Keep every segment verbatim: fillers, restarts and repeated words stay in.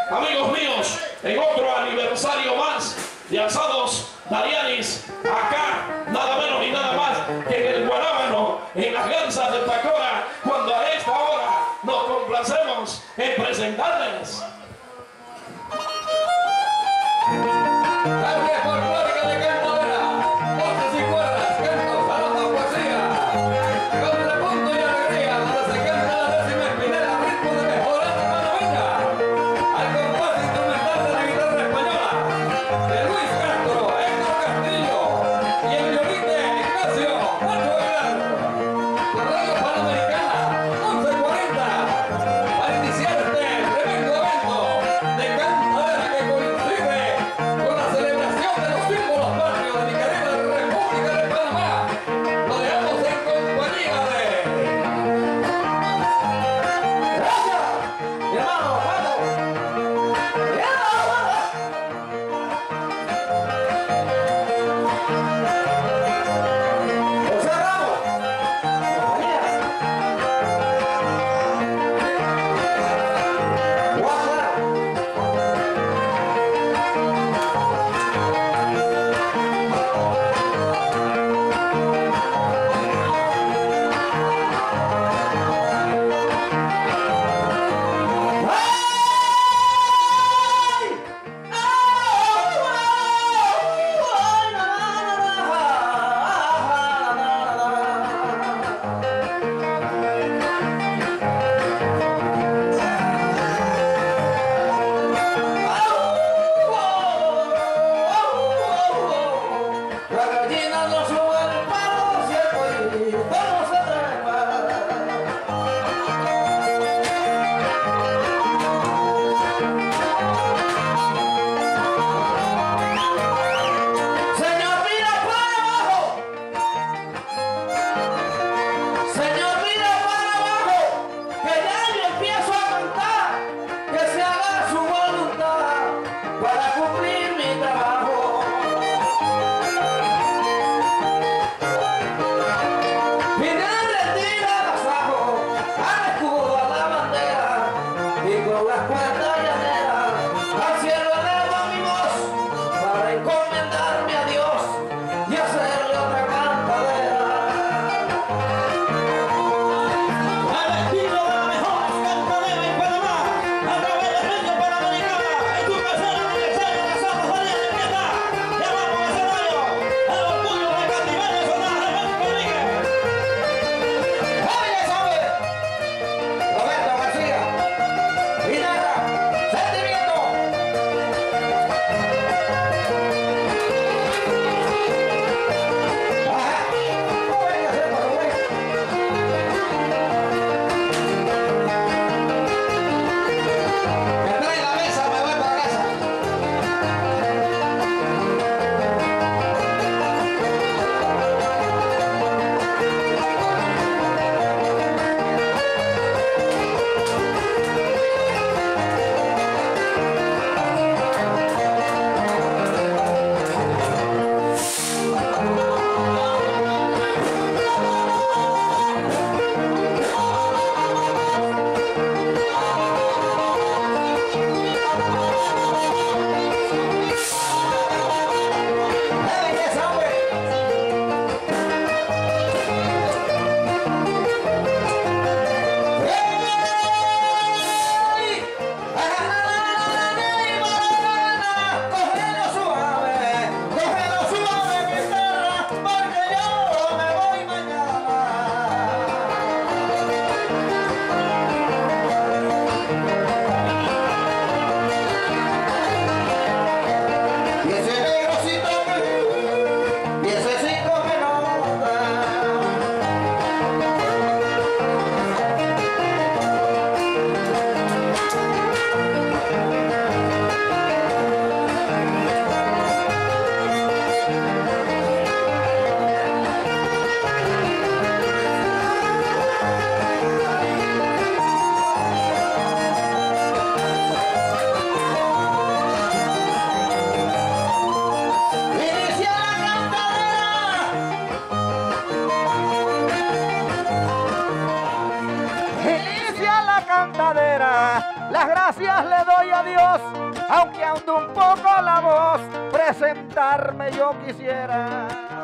amigos míos, en otro aniversario más de Asados Darianis, acá nada menos y nada más que en el Guanábano, en las Garzas de Pacora, cuando a esta hora nos complacemos en presentarles Arte folclórica de Cantabria, voces y cuerdas, cantos, aroma, poesía, contrapunto y alegría, donde se canta la décima espinera, ritmo de mejorada panameña, al compás instrumental de la guitarra española, de Luis Castro, Héctor Castillo, y el violín de Ignacio Macho Aguilar, por Radio Panamericana, once cuarenta, para iniciar este tremendo evento. Dios, aunque ando un poco la voz, presentarme yo quisiera.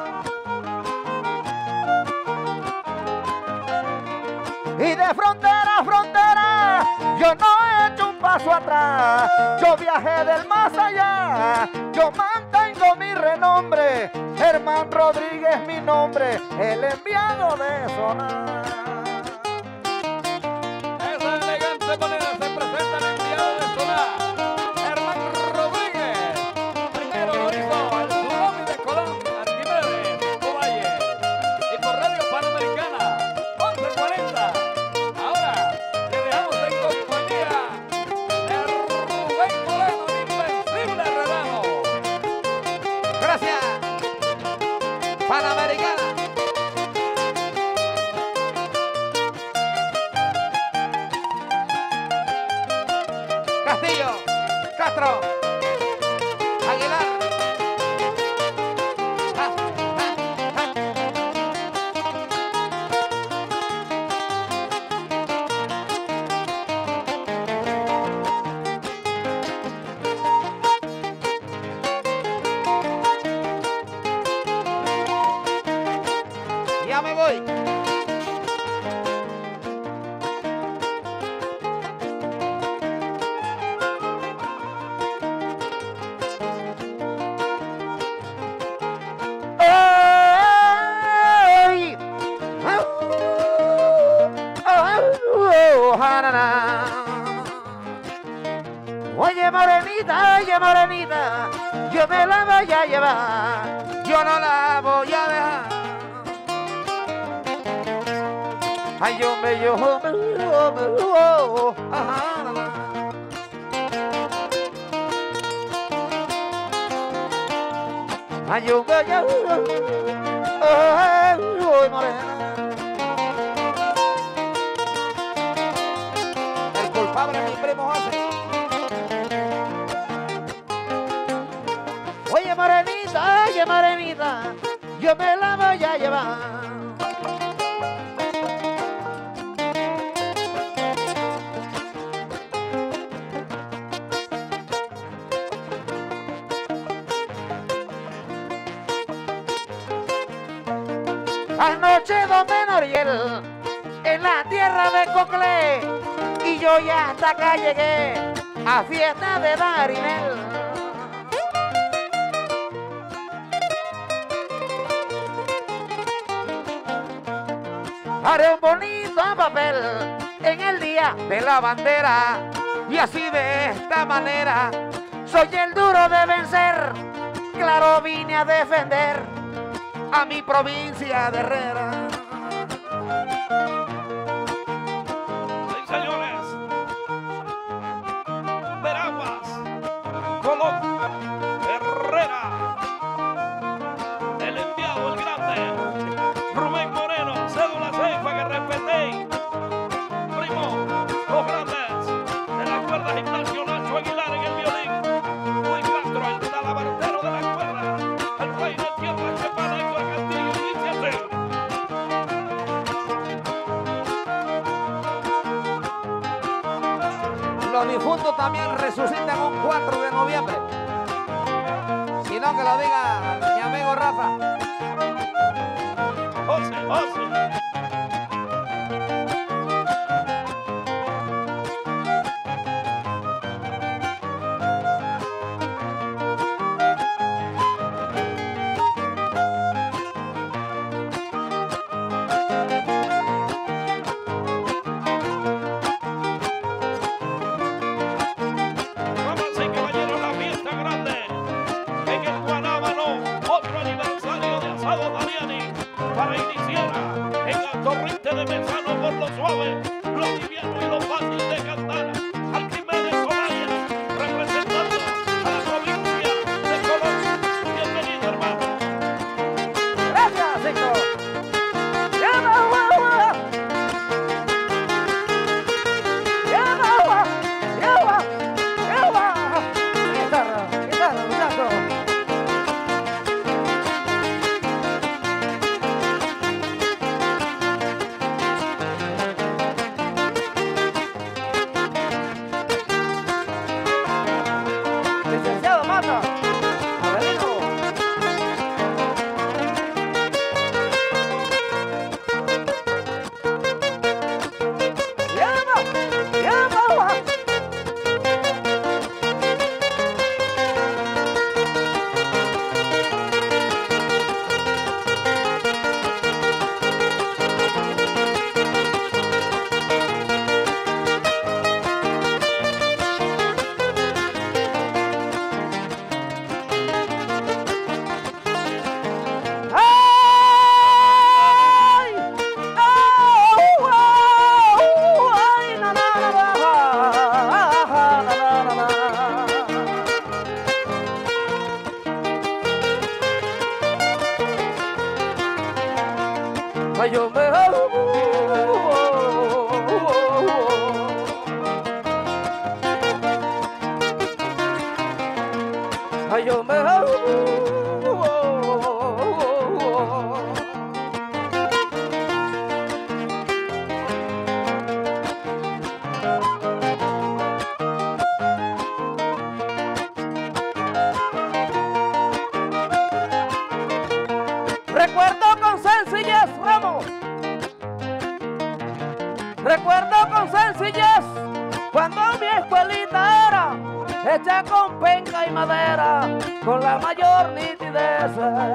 Y de frontera a frontera, yo no he hecho un paso atrás. Yo viajé del más allá, yo mantengo mi renombre. Germán Rodríguez mi nombre, el enviado de Sonar. Esa elegante manera se presenta el enviado de Sonar, Germán Rodríguez. Primero lo hizo el tsunami de Colón, Arquimedes, Ovalle. Y por Radio Panamericana, once cuarenta. Ahora que dejamos en compañía de Rubén Moreno, el invencible Redano. Gracias, Panamericana. Castillo, Castro, Aguilar. Ah, ah, ah. Ya me voy. Ay, oye morenita, oye morenita, yo me la voy a llevar, yo no la voy a dejar. Ay, yo me, yo me, yo me, oh, ajá, la, la. Ay, yo me, yo, ay, ay, morena. El culpable es mi primo José. Oye, morenita, oye, morenita, yo me la voy a llevar. Anoche donde Noriel, en la tierra de Coclé, y yo ya hasta acá llegué, a fiesta de Darinel. Haré un bonito papel en el día de la bandera, y así de esta manera, soy el duro de vencer, claro vine a defender a mi provincia de Herrera. Sí, señores. Veraguas, Colón, Herrera. El enviado, el grande, Rubén Moreno, cédula seis para que respetéis. Primo, los grandes de la cuerda gimnasio, Nacho Aguilar en el violín. Luis Castro, el talabartero de la cuerda. El rey de tierra, Chepana, Héctor Castillo, dice así. Los difuntos también resucitan un cuatro de noviembre. Si no, que lo diga mi amigo Rafa. José, José. Damas y caballeros, la fiesta grande en el Guanábano, otro aniversario de Asado Dariani para iniciar en mata. Avelino. Llama, llama. Ay, yo me Ay, yo me Recuerdo con sencillez, vamos. Recuerdo con sencillez cuando mi escuelita era hecha con penca y madera, con la mayor nitidez.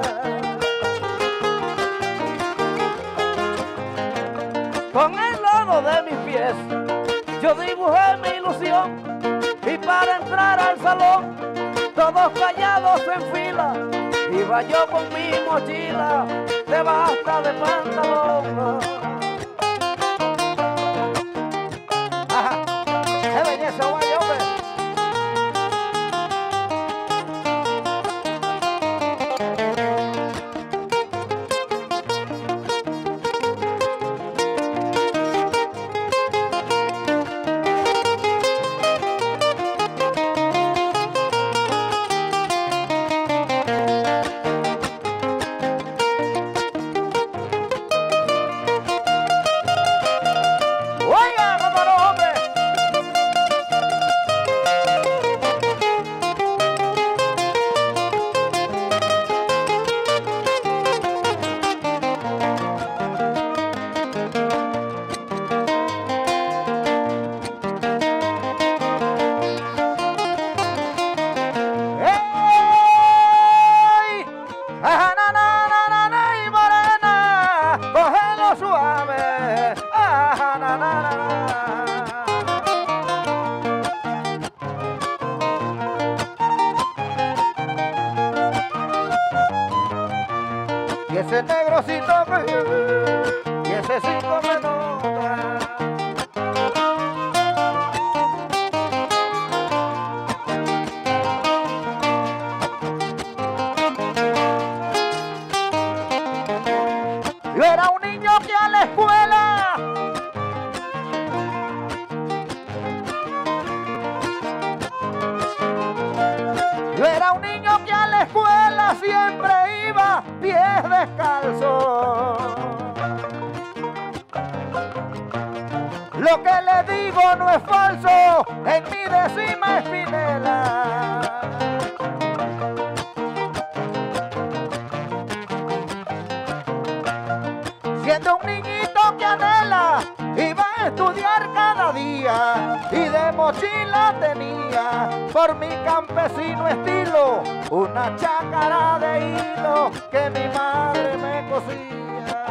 Con el lodo de mis pies yo dibujé mi ilusión, y para entrar al salón todos callados en fila, iba yo con mi mochila de basta de pantalón. Ajá, qué belleza, guay, hombre. Oiga, cómo no, hombre. ¡Ey! ¡Ajá, na, na, na, na, na, y morena! ¡Cógelo suave! ¡Ajá, na, na, na, na! Y ese negrocito que- y ese cinco me nota. Yo era un niño que a la escuela Yo era un niño que a la escuela siempre iba pies descalzos. Lo que le digo no es falso, en mi décima espinela. Siendo un niñito que anhela, iba a estudiar cada día y de mochila tenía por mi campesino estilo una chácara de hilo que mi madre me cosía.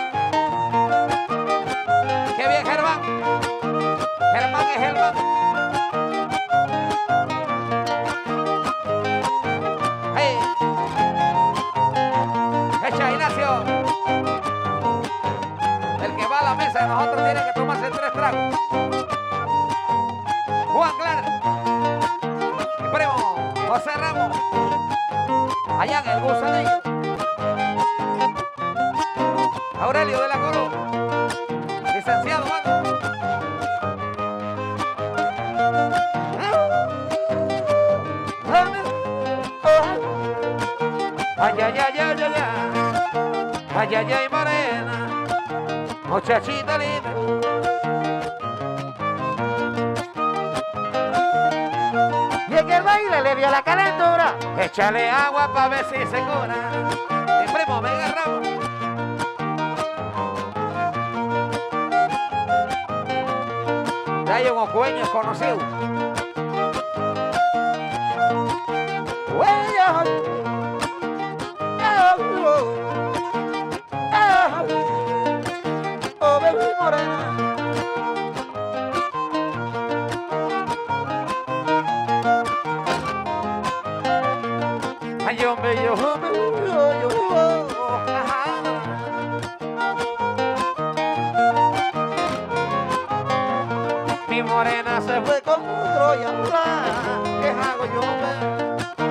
¡Qué bien, Germán! Germán es Germán. ¡Hey! ¡Echa, Ignacio! El que va a la mesa de nosotros tiene que tomarse tres tragos. Juan Clara, mi primo José Ramos, allá en el Gusanillo. Aurelio de la Cruz, licenciado, mano. Ay, ay, ay, ay, ay, ay, ay, ay, ay, morena, muchachita linda. Y en el baile le dio la calentura. Échale agua pa' ver si se cura. Mi primo, venga, Ramos. Ya hay un ocueño conocido. Oh, baby morena. Ay, hombre, yo, yo, yo, yo, ajá. Mi morena se fue con Troya, ¿qué hago yo, hombre?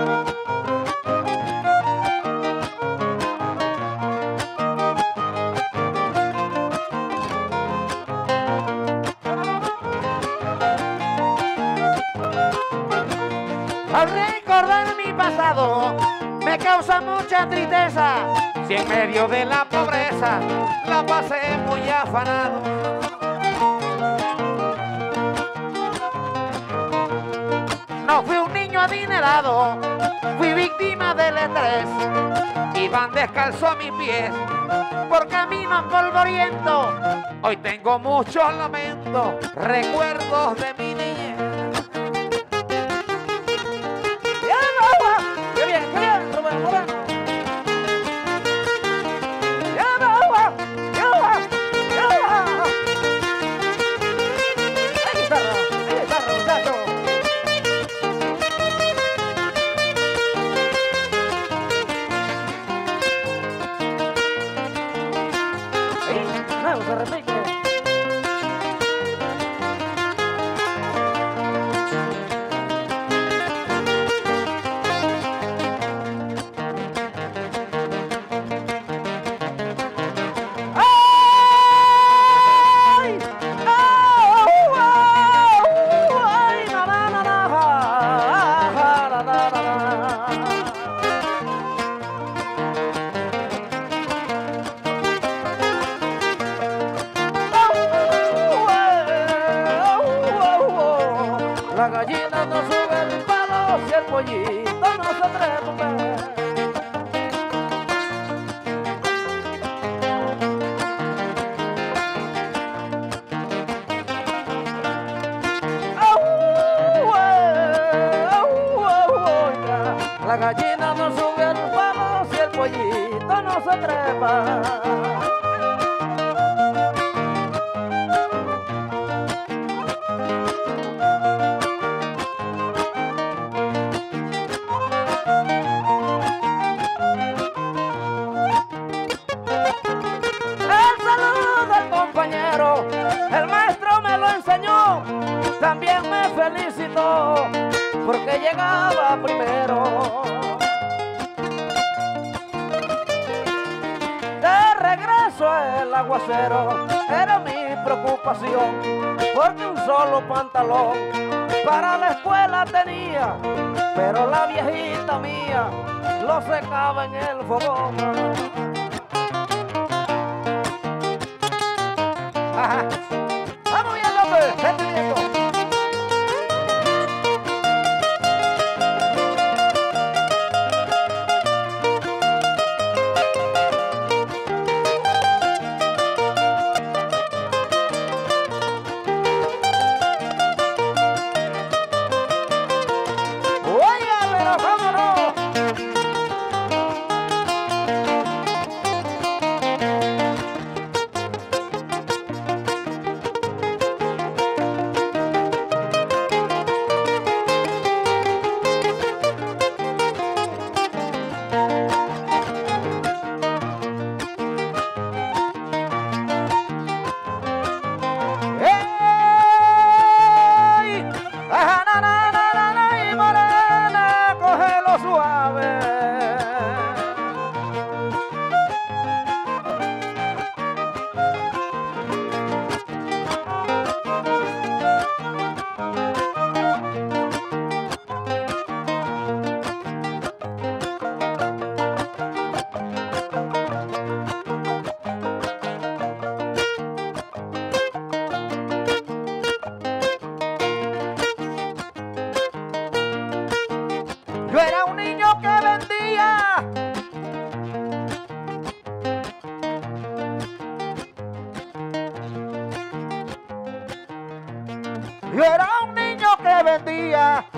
Al recordar mi pasado me causa mucha tristeza. Si en medio de la pobreza la pasé muy afanado. No fui un niño adinerado, fui víctima del estrés. Iban descalzo a mis pies por caminos polvorientos. Hoy tengo muchos lamentos, recuerdos de mi niñez. ¡Qué bien, qué bien, Rubén Moreno! ¡Ya no agua! ¡Ya agua! ¡Ya agua! ¡Hay guitarra! ¡Hay guitarra, muchacho! ¡Ey! ¡Nuevo se repite! La gallina no sube el palo si el pollito no se trepa. La gallina no sube el palo si el pollito no se trepa. El maestro me lo enseñó, también me felicitó porque llegaba primero. De regreso el aguacero era mi preocupación, porque un solo pantalón para la escuela tenía, pero la viejita mía lo secaba en el fogón. Ajá. ¡Vamos bien, López! ¡Sentimiento! ¡Oye, pero vámonos!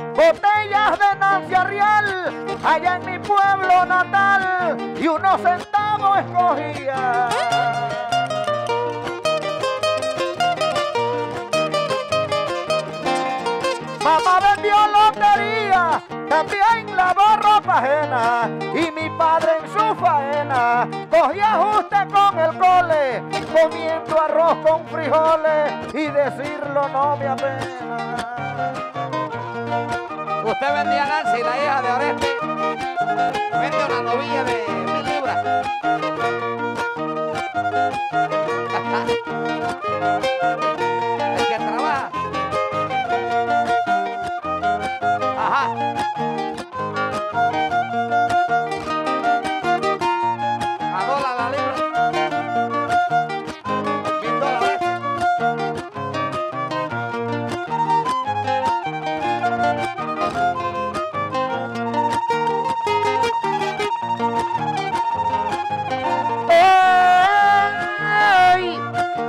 botellas de Nancy Arrial, allá en mi pueblo natal, y unos centavos escogía. Mamá vendió lotería, también lavó ropa ajena, y mi padre en su faena cogía ajuste con el cole, comiendo arroz con frijoles, y decirlo no me apena. Usted vendía Nancy, la hija de Oreste, vende una novilla de mil libras. El que trabaja. Ajá. A dólar la libra. Mil dólares. Ay,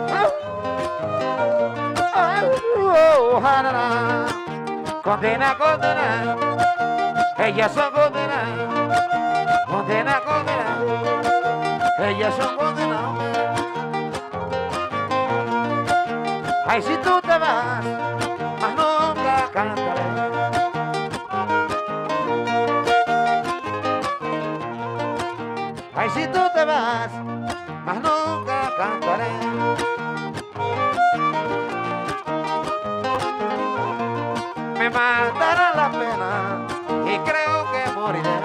ay, oh, janana. Condena, condena, ellas son condenadas. Condena, condena, ellas son condenadas. Ay, si tú te vas, más nunca cantaré. Ay, si tú te vas, más nunca cantaré. Me matará la pena y creo que moriré.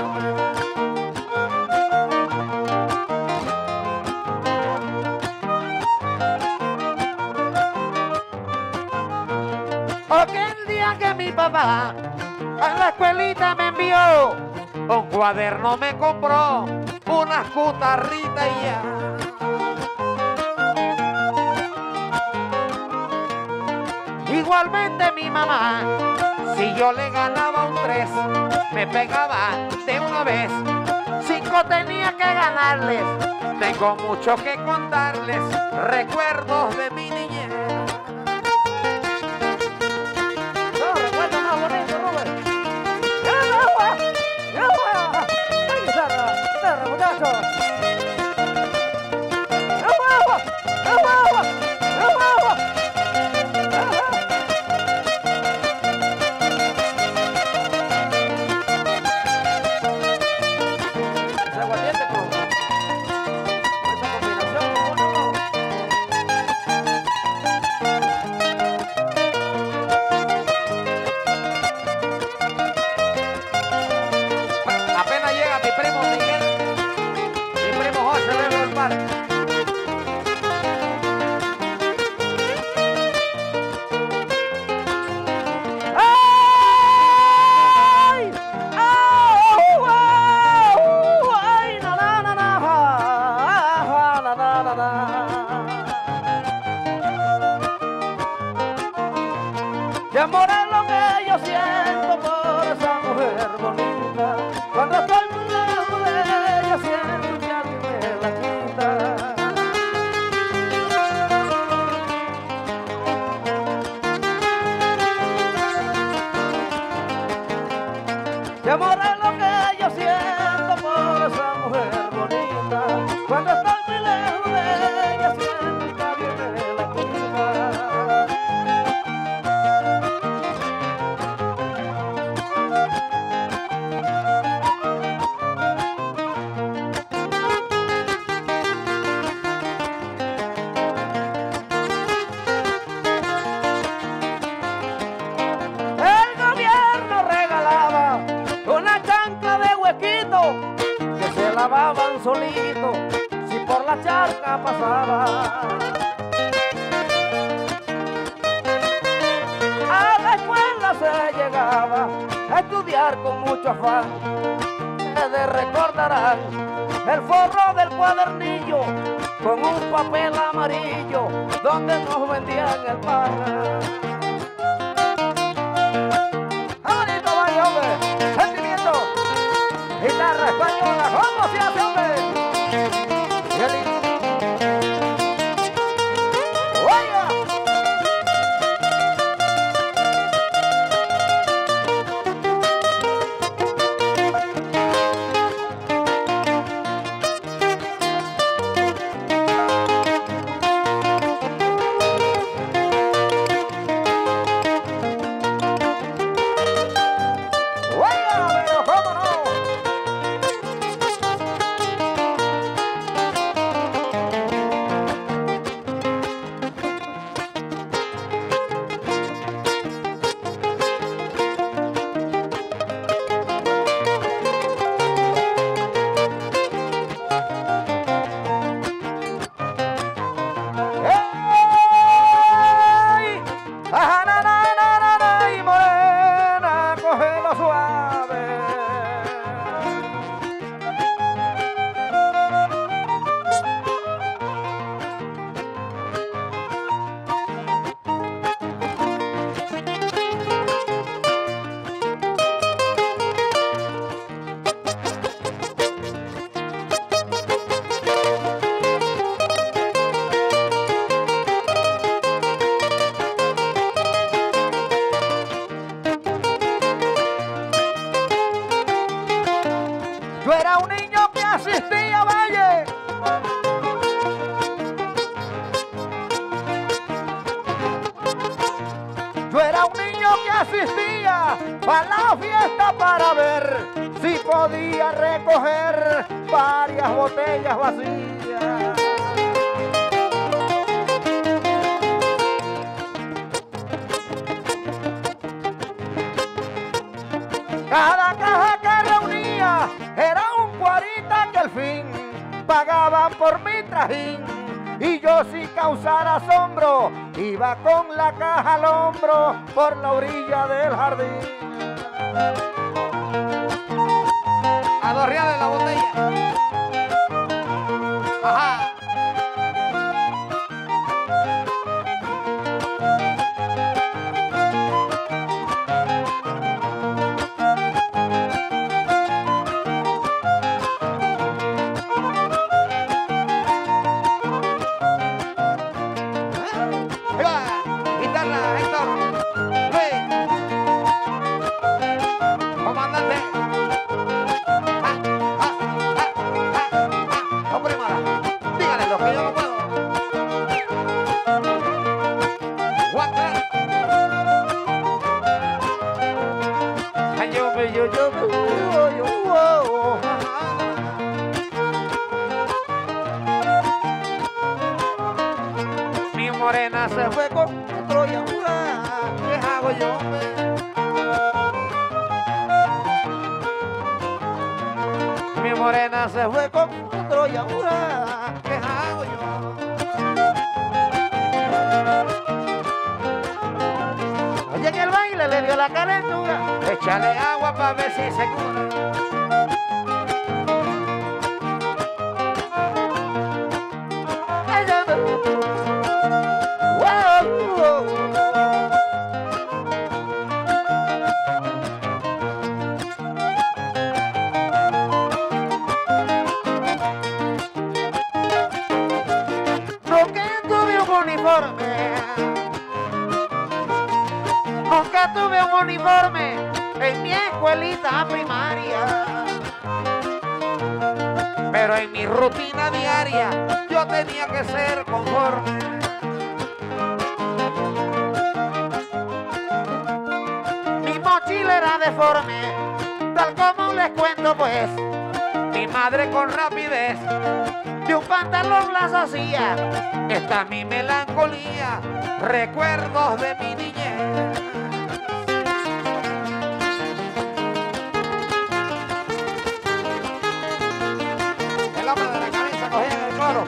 Aquel día que mi papá a la escuelita me envió, un cuaderno me compró, unas cutarritas y ya. Igualmente mi mamá, si yo le ganaba un tres, me pegaba de una vez. Cinco tenía que ganarles, tengo mucho que contarles, recuerdos de mi niñez. No, recuerdo más bonito, Robert. ¡Ya el agua! ¡Ya el agua! ¡Ay, guitarra! ¡Guitarra, muchachos! ¡Ya el agua! ¡Ya el agua! ¡Ya el agua! Ese aguardiente con esa combinación, ¿cómo no? Apenas llega mi primo Miguel, mi primo José Luego del Mar. ¡Ay! ¡Au! ¡Au! ¡Ay! ¡Na, na, na, na! ¡Ah! ¡Na, na, na, na! De amor es lo que yo siento por esa mujer bonita. Cuando estoy muy lejos de ella siento que alguien me la quita. De amor es lo que yo siento por esa mujer bonita. Cuando estoy muy lejos de ella siento que alguien me la quita. El gobierno regalaba una chancla de huequito que se lavaban solito si por la charca pasaba. A la escuela se llegaba a estudiar con mucho afán. Ustedes recordarán el forro del cuadernillo con un papel amarillo donde nos vendían el pan. ¡Bonito baile, hombre! ¡Sentimiento! Guitarra española, ¿cómo se hace, hombre? ¡Qué lindo! ¡Oiga! podía recoger varias botellas vacías. Cada caja que reunía era un cuarita que al fin pagaban por mi trajín. Y yo sin causar asombro iba con la caja al hombro por la orilla del jardín. A dos reales la botella. Ajá. Mi morena se fue con otro y ahora, ¿qué hago yo? Mi morena se fue con otro y ahora, ¿qué hago yo? Oye, en el baile le dio la calentura, échale agua para ver si se cura. Nunca tuve un uniforme en mi escuelita primaria, pero en mi rutina diaria yo tenía que ser conforme. Mi mochila era deforme, tal como les cuento pues. Mi madre con rapidez de un pantalón las hacía. Esta es mi melancolía, recuerdos de mi niñez. El hombre de la camisa cogía en el coro.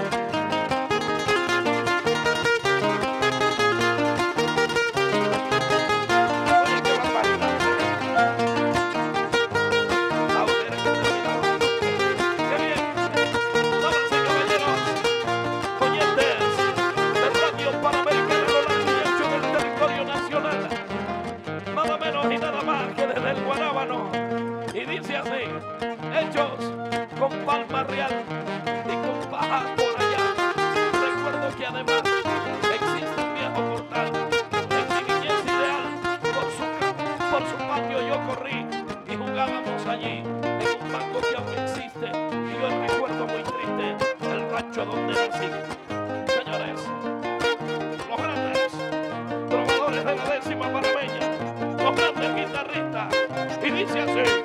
Y dice así: hechos con palma real y con paja por allá. Recuerdo que además existe un viejo portal en mi niñez ideal. Por su, por su patio yo corrí y jugábamos allí en un banco que aún existe. Y yo recuerdo muy triste el rancho donde nací. Señores, los grandes trovadores de la décima panameña, los grandes guitarristas. Y dice así: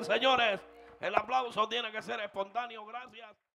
Señores, el aplauso tiene que ser espontáneo. Gracias.